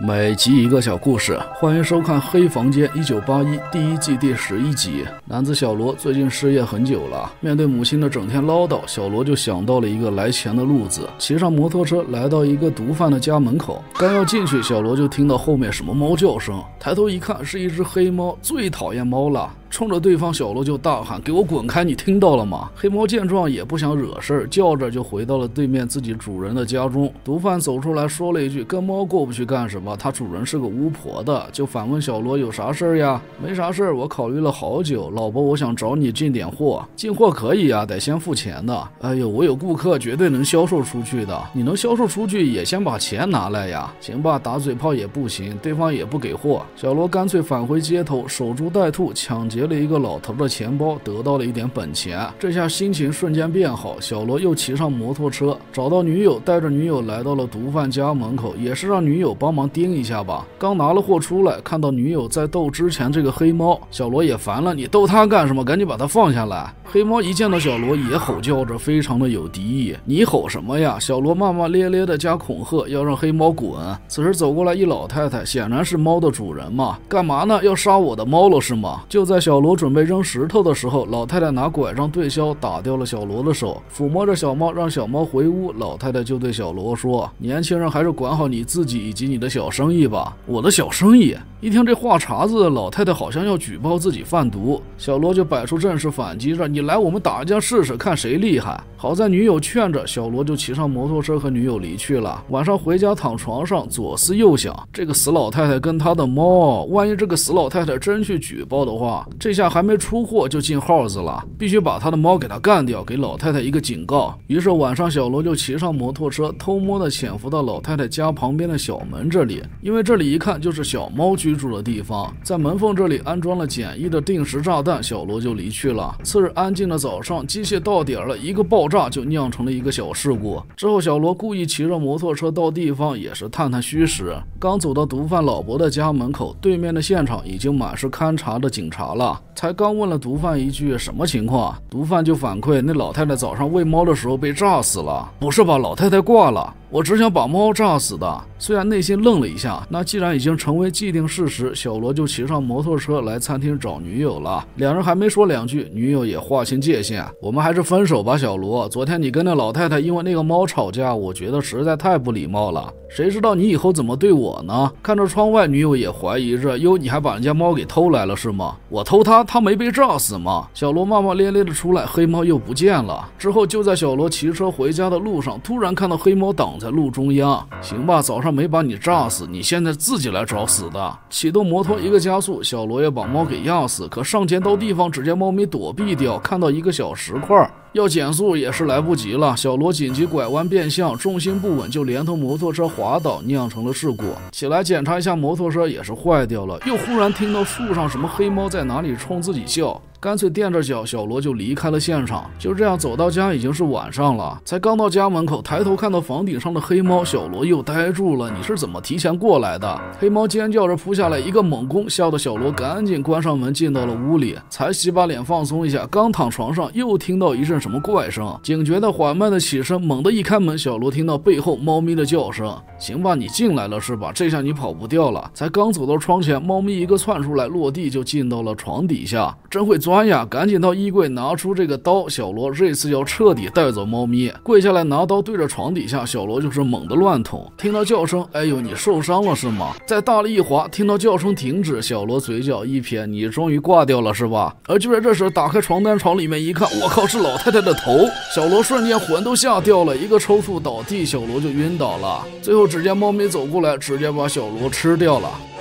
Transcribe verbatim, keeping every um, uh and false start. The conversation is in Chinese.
每集一个小故事，欢迎收看《黑房间一九八一》第一季第十一集。男子小罗最近失业很久了，面对母亲的整天唠叨，小罗就想到了一个来钱的路子，骑上摩托车来到一个毒贩的家门口，刚要进去，小罗就听到后面什么猫叫声，抬头一看是一只黑猫，最讨厌猫了。冲着对方，小罗就大喊：“给我滚开！你听到了吗？”黑猫见状也不想惹事儿，叫着就回到了对面自己主人的家中。毒贩走出来说了一句：“跟猫过不去干什么？他主人是个巫婆的。”就反问小罗：“有啥事儿呀？”“没啥事儿，我考虑了好久，老婆，我想找你进点货。”“进货可以呀，得先付钱的。”“哎呦，我有顾客，绝对能销售出去的。你能销售出去，也先把钱拿来呀。”“行吧，打嘴炮也不行，对方也不给货。”小罗干脆返回街头，守株待兔，抢劫了一个老头的钱包，得到了一点本钱。这下心情瞬间变好，小罗又骑上摩托车，找到女友，带着女友来到了毒贩家门口，也是让女友帮忙盯一下吧。刚拿了货出来，看到女友在逗之前这个黑猫，小罗也烦了：“你逗他干什么？赶紧把他放下来！”黑猫一见到小罗也吼叫着，非常的有敌意。“你吼什么呀？”小罗骂骂咧咧的加恐吓，要让黑猫滚。此时走过来一老太太，显然是猫的主人嘛。“干嘛呢？要杀我的猫了是吗？”就在小罗准备扔石头的时候，老太太拿拐杖对削，打掉了小罗的手，抚摸着小猫，让小猫回屋。老太太就对小罗说：“年轻人还是管好你自己以及你的小生意吧。”“我的小生意？”一听这话茬子，老太太好像要举报自己贩毒，小罗就摆出阵势反击着：“你来我们打架试试，看谁厉害。”好在女友劝着，小罗就骑上摩托车和女友离去了。晚上回家躺床上，左思右想，这个死老太太跟她的猫，万一这个死老太太真去举报的话，这下还没出货就进耗子了，必须把她的猫给她干掉，给老太太一个警告。于是晚上小罗就骑上摩托车，偷摸的潜伏到老太太家旁边的小门这里，因为这里一看就是小猫居住的地方，在门缝这里安装了简易的定时炸弹，小罗就离去了。次日安静的早上，机械到点了，一个爆炸就酿成了一个小事故。之后小罗故意骑着摩托车到地方，也是探探虚实。刚走到毒贩老伯的家门口，对面的现场已经满是勘察的警察了。才刚问了毒贩一句什么情况，毒贩就反馈那老太太早上喂猫的时候被炸死了。“不是吧，老太太挂了？我只想把猫炸死的。”虽然内心愣了一下，那既然已经成为既定事实，小罗就骑上摩托车来餐厅找女友了。两人还没说两句，女友也划清界限：“我们还是分手吧，小罗。昨天你跟那老太太因为那个猫吵架，我觉得实在太不礼貌了。谁知道你以后怎么对我呢？”看着窗外，女友也怀疑着：“哟，你还把人家猫给偷来了是吗？我偷它，它没被炸死吗？”小罗骂骂咧咧的出来，黑猫又不见了。之后就在小罗骑车回家的路上，突然看到黑猫挡在路中央。“行吧，早上没把你炸死，你现在自己来找死的。”启动摩托一个加速，小罗也把猫给压死。可上前到地方，只见猫咪躲避掉，看到一个小石块，要减速也是来不及了。小罗紧急拐弯变向，重心不稳，就连同摩托车滑倒，酿成了事故。起来检查一下摩托车，也是坏掉了。又忽然听到树上什么黑猫在哪里冲自己笑，干脆垫着脚，小罗就离开了现场。就这样走到家，已经是晚上了。才刚到家门口，抬头看到房顶上的黑猫，小罗又呆住了。“你是怎么提前过来的？”黑猫尖叫着扑下来，一个猛攻，吓得小罗赶紧关上门，进到了屋里。才洗把脸放松一下，刚躺床上，又听到一阵什么怪声，警觉的缓慢的起身，猛地一开门，小罗听到背后猫咪的叫声。“行吧，你进来了是吧？这下你跑不掉了。”才刚走到窗前，猫咪一个窜出来，落地就进到了床底下。真会钻呀！赶紧到衣柜拿出这个刀，小罗这次要彻底带走猫咪。跪下来拿刀对着床底下，小罗就是猛地乱捅。听到叫声，哎呦，你受伤了是吗？再大力一划，听到叫声停止，小罗嘴角一撇：“你终于挂掉了是吧？”而就在这时，打开床单朝里面一看，我靠，是老太太的头！小罗瞬间魂都吓掉了，一个抽搐倒地，小罗就晕倒了。最后只见猫咪走过来，直接把小罗吃掉了。